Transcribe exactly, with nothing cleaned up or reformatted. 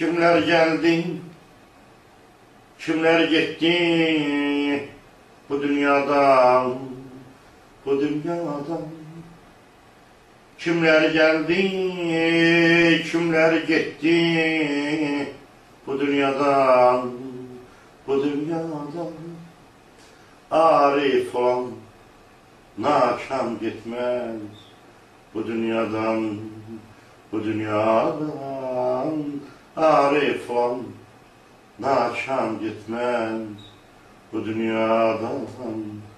Kimler geldi, kimler gitti bu dünyadan, bu dünyadan. Kimler geldi, kimler gitti bu dünyadan, bu dünyadan. Arif olan nakam gitmez bu dünyadan, bu dünyadan. Arif olan nakam gitmez bu dünyadan.